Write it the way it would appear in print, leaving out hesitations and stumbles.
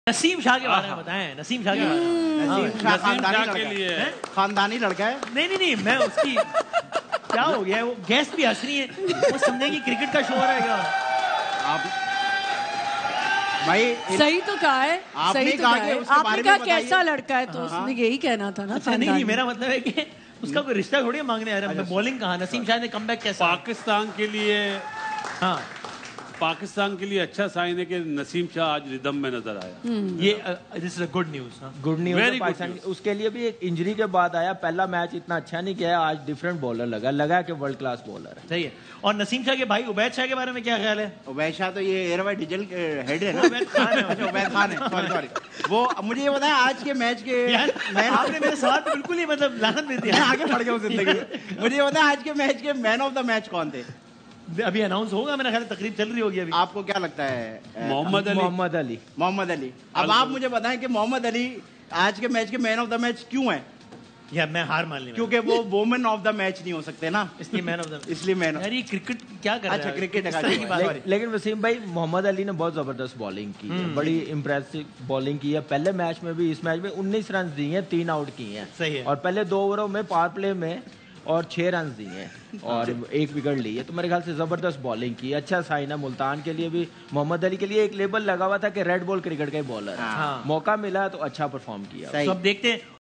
نسیم شاہ کے بارے میں بتائیں. نسیم شاہ کے بارے میں. نسیم شاہ کے لیے خاندانی لڑکا ہے. نہیں میں اس کی کیا ہو گیا ہے, وہ گیسٹ بھی ہنس رہی ہے, وہ سمجھے کہ کرکٹ کا شو ہو رہا ہے کیا. آپ بھائی صحیح تو کہا ہے, صحیح تو کہا ہے. آپ نے کہا کیسا لڑکا ہے تو اس نے یہی کہنا تھا نا. نہیں میرا مطلب ہے کہ اس کا کوئی رشتہ تھوڑی مانگنے آ رہا ہے. بولنگ کہاں, نسیم شاہ نے کم بیک کیسا. پاکستان کے لیے ہاں پاکستان کے لیے اچھا سائن ہے کہ نسیم شاہ آج ردم میں نظر آیا. یہ this is a good news. Good news. اس کے لیے بھی ایک انجری کے بعد آیا. پہلا میچ اتنا اچھا نہیں کیا, آج ڈفرینٹ بالر لگا کہ ورلڈ کلاس بالر ہے. صحیح ہے. اور نسیم شاہ کے بھائی عبید شاہ کے بارے میں کیا خیال ہے. عبید شاہ تو یہ ایئر وائی ڈیزل ہیڈ ہے نا. عبید خان ہے, سوری. وہ مجھے یہ بتائیں آج کے میچ کے آپ نے میرے سوال پہ بالکل ہی مطلب لعنت دے دیا. آگے بڑھ گیا زندگی میں. مجھے یہ بتائیں آج کے میچ کے مین آف دا میچ کون تھے. ابھی اناؤنس ہوگا, میرا خیال تقریب چل رہی ہوگی ابھی. آپ کو کیا لگتا ہے. محمد علی. اب آپ مجھے بتائیں کہ محمد علی آج کے میچ کے مین آف دا میچ کیوں ہیں. یا میں ہار مان لی, کیونکہ وہ وومن آف دا میچ نہیں ہو سکتے نا, اس لیے مین آف دا. اس لیے مین. یار یہ کرکٹ کیا کر رہا ہے. اچھا کرکٹ. لیکن وسیم بھائی محمد علی نے بہت زبردست بالنگ کی ہے, بڑی امپریسو بالنگ کی ہے. پہلے میچ میں بھی, اس میچ میں 19 رنز دی ہیں, 3 آؤٹ کی ہیں. صحیح ہے. اور پہلے 2 اووروں میں پاور پلے میں اور 6 رنز دیے ہیں اور 1 وکٹ لی ہے. تو میرے خیال سے زبردست بالنگ کی. اچھا سائن ہے ملتان کے لیے بھی. محمد علی کے لیے ایک لیبل لگا ہوا تھا کہ ریڈ بال کرکٹ کا ہی بالر ہے. موقع ملا تو اچھا پرفارم کیا. اب دیکھتے ہیں